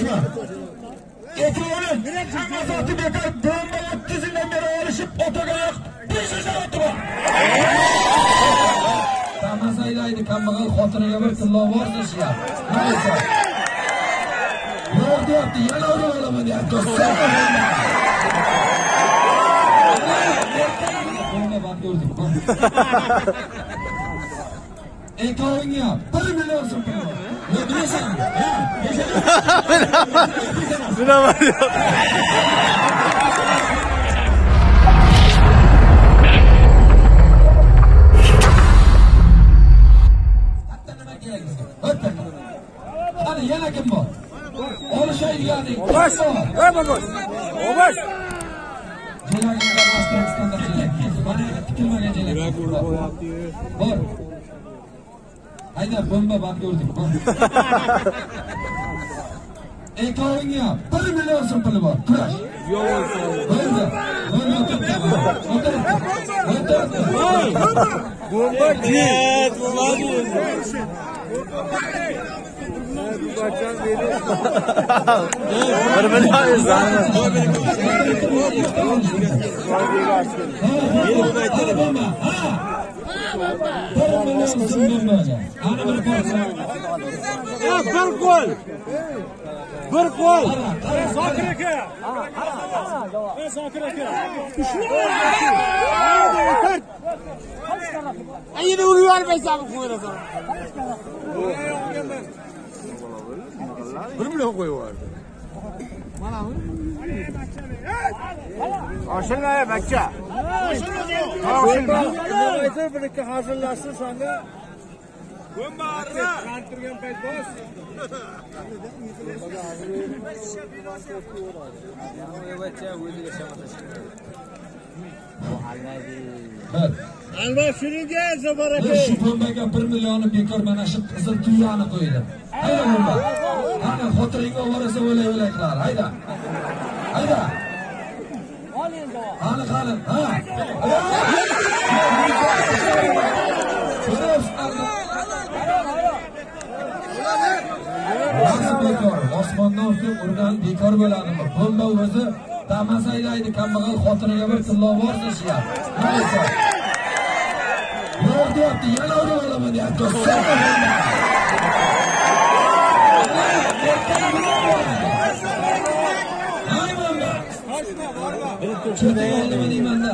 shoshma. Ekranın hamazoti bekor bomba 30 yildan beri olishib otogoq peshajavati bor. Tamasaylaydi kambag'al xotiniga bir tillo bor deyishyapti. Nima yo'q deyapti, yana o'rg'alaman deyapti. Ekranga 1 million so'm pul bor. Ne bilasan? Bilaman. Hadi yana kim bor? Olishaydiganing. Obash. Obash. Jelagingdan O'zbekistonda jelak. Mana tikilmagan jelak. Bor. Hayda bomba band ko'rdik. Ekranga 1 million so'm puli bor. Kurash. Bo'ldi. Bomba ket, bir qo'l. Zokir aka. Zokir aka. Ayni uni yormaysan bu qo'yrasan. 1 million qo'yib yubordi. Manami? Oshirma bakcha. Oshirma. Aytib bir ikki hazırlashsin sonda. Bomba arra. Qantirgan payt bos. Alba shunga zabar aka. Shu bombaga 1 millionni bekor mana shu qizil tuyani qo'ydi. Hayda bomba. Ana xotiringga borasa o'lay qilar. Hayda. Hayda. Qani. Ha. Osmondan ushib urgan bekor bo'ladimi? Bomba o'zi tamasaylaydi kambag'al xotiniga bir tillo bor deyishyapti. Nima yo'q deyapti, yana o'rg'alaman deyapti. Hay bomba. Chetiga oldimi deymanda.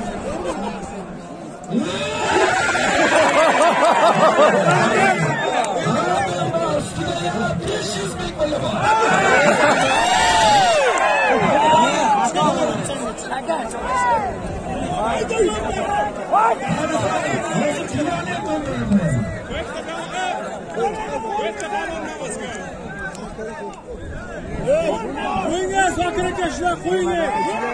Qo'yinglar, Zokir aka, shular qo'yinglar.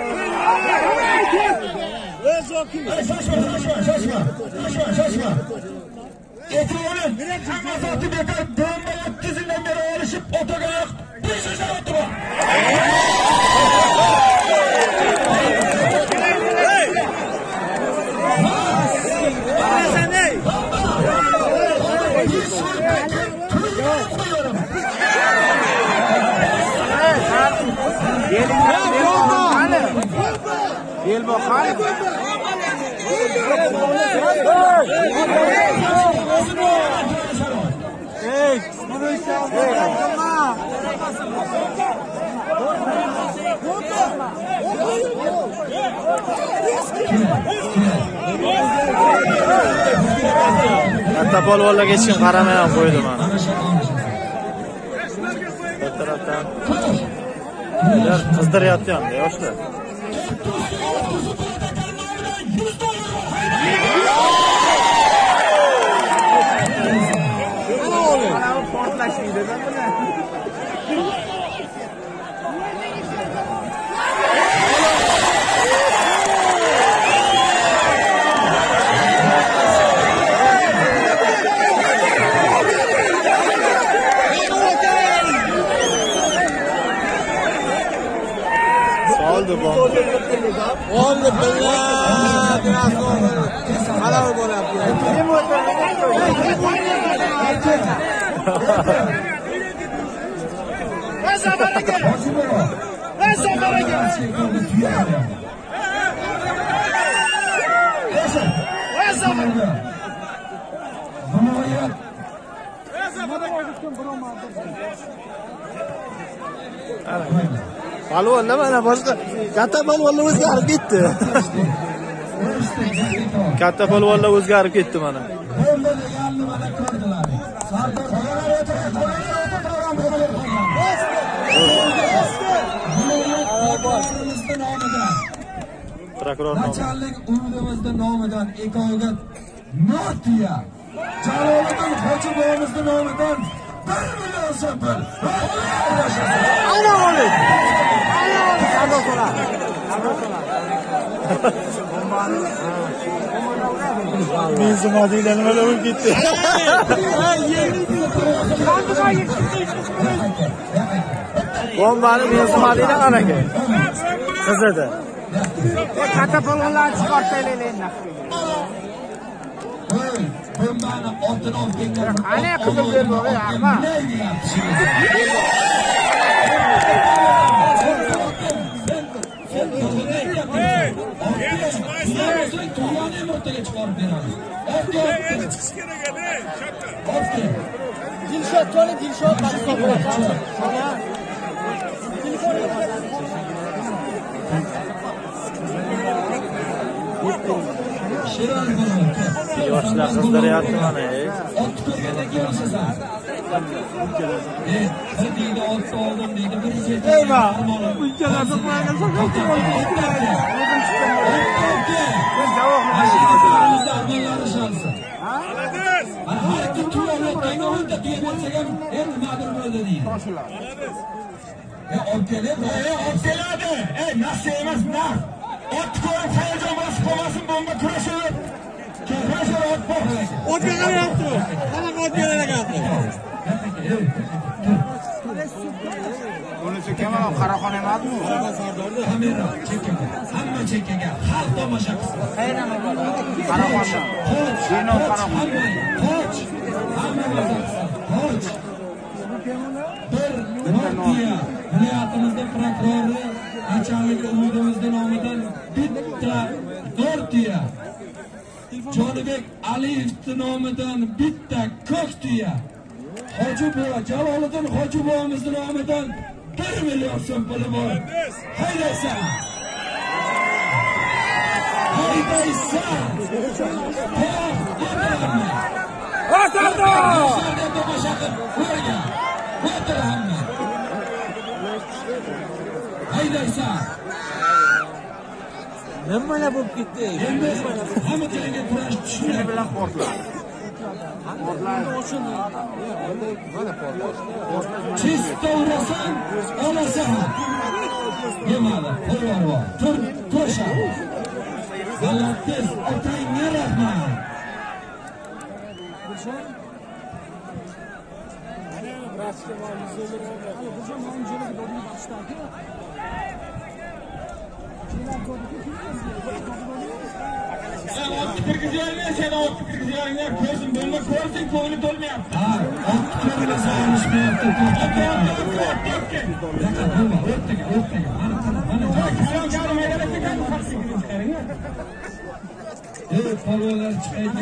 Zokir. Shoshma. Ekranın hamazoti bekor bomba 30 yildan beri olishib otogoq peshajavati bor. Hatta polvonlarga hech kim qaramay ham qo'ydi mana. Bir tarafdan qizdiryapti ham yoshlar. Oldu bu. Oldu billah. Biraz sonra halal bo'lyapti. Palvonlar mana boshqa katta palvonlar o'zgarib ketdi. Katta palvonlar o'zgarib ketdi mana. Bomba deganni mana ko'rdilar. Prokuror nachalnik umidimizning nomidan ekoga notiya Jaloliddin Hojiboyimizning nomidan 1 million so'm pul. ana o'lik. Benzimadilar nima bo'lib ketdi? Bombani benzimadilar anaga. Qizidi. Katta polvonlar chiqartaylar endi. Bombani otini olib kelgan. Qani qizil bermoq, ammo. Dilshod to'la Dilshod Yoshlar qizdiryapti mana. Ot ko'rganda kelishasan. Deydi ot oldim deydi. Bir Eyva. Bunchalarda qo'ygan so'qqa har kim tuyolotdan o'nta tuya bo'lsa ham nimadir bo'ldi deydi. Olib keladi. Nasib emas, naf. Ot ko'rib hayajon bosib qolmasin, bomba kurashib. Kurashib ot bo'g'iladi. Otga qarayapti. Mana otga qarayapti. Buni chekaman, qaraxon emasmi? Kamera chekaga, hamma chekaga, xalq tomosha qilsin. Qayerdan bo'ladi? Qaraxonda. Bino qaraxon. Qoch. Hamma qilsin. Qoch. Bir Notiya viloyatimizning prokurori nachalnik umidimizning nomidan bitta Notiya. Jonibek Aliyevning nomidan bitta ko'k tuya. Hojiboy Jaloliddin Hojiboyimizning nomidan 1 million so'm puli bor. Haydaysan. Haydaysan. Otardo! Haydaysan. Nimalar bo'lib ketdi? Endi hamma joyga kurash tushmay bilan portlar. Chista urasan, olasan. Nimada? Qo'yarvo. To'sha. G'alatis, otangga rahmat. Sen otni kirgizayapsan, sen otni kirgizayapsan, ko'zim bo'lma, ko'rsang ko'ngli to'lmayapti. Ha, otni ko'rmasa olishmayapti. Palvonlar chiqaydi.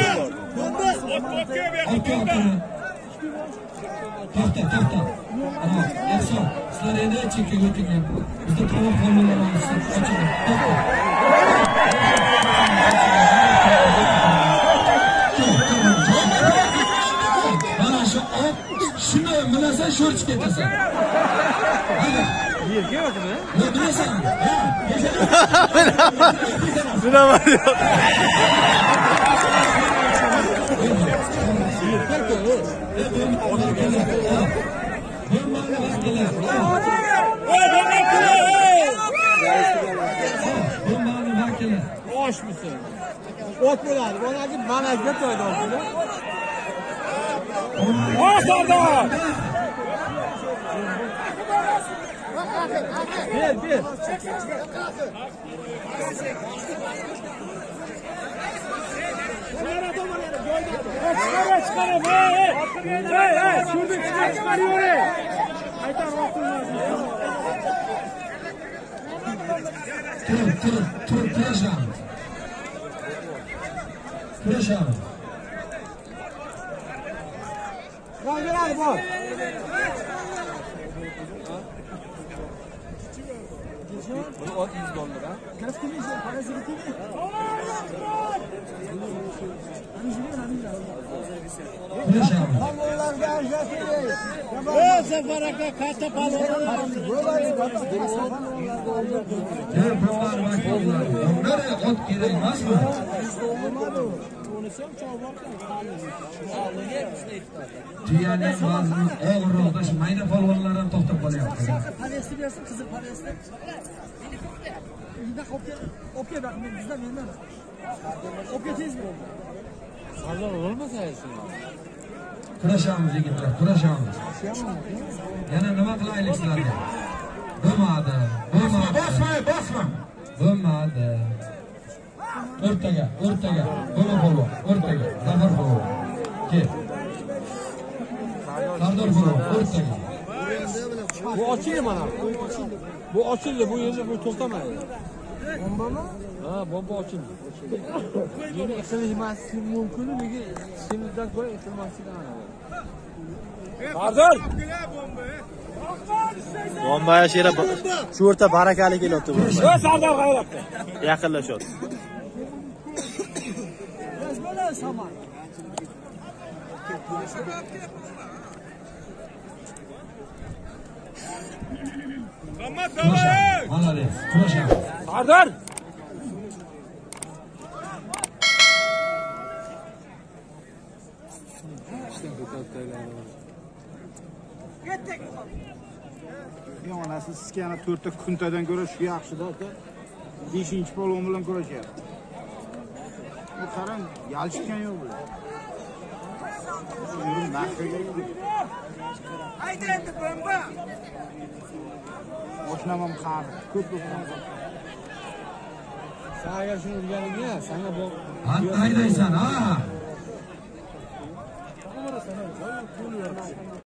To'xta. Ehson, sizlar endi chekkaga o'tinglar. Bizda to'g'ri palvonlar olsin. Mana shu ot shuni bilasan, sho'rch ketasan. Yerga o'timi? Bilasan. Bilaman. Osh mısın? Ot bo'ladi. Bonaji manajga to'ydi o'tdi. Otardo! Ber. Çıkarım. Hey, şuradan çıkarıyor. Aytan Turib kurashamiz. Kurashamiz. Gel bol. Bu $100 ha. Kaç gün işe parası bitti? Kurashamiz. Palonlarga ajratildi. Safaraka katta palonlar. Bunlar vakillar. Bunlarga ot kerak emasmi? Tuyaning vazni og'irroqda shu mayda polvonlar ham to'xtab qolyapti. Parasi bersin, qizil parasi. Uyda o'pga bak, bizdan mendan. O'pga tez bo'ldi. Hazır olmasa aysin. Kurashamiz yigitlar, kurashamiz. Yana nima qilaylik sizlarga? Bo'lmadi. Bosma. Bo'lmadi. O'rtaga. Bo'la polvon, o'rtaga. Zafar polvon. Kel. Sardor polvon, o'rtaga. Bu ochildi mana. Bu ochildi, bu yerda bu to'xtamaydi. Bombami? Ha, bomba ochildi. Yeni iqilmaslik mumkin, nega shimdan ko'ra iqilmaslik aniq. Sardor! Bomba yashira shu o'rta barakali kelyapti bu. Sardor qayerda? Yaqinlashyapti. Bola saman. Молодец. Kurashamiz. Sardor! Yo'nasi sizga yana 4 ta kuntadan ko'ra shu yaxshida aka. 5-polvon bilan kurashyapti. Bu qarang, yalchitgan yo'q bu. Yuring naqaga. Aytaydi bomba. Oshnamam qari. Ko'p bo'lgan. Sen agar shuni urganingga, senga bu Haydaysan, ha?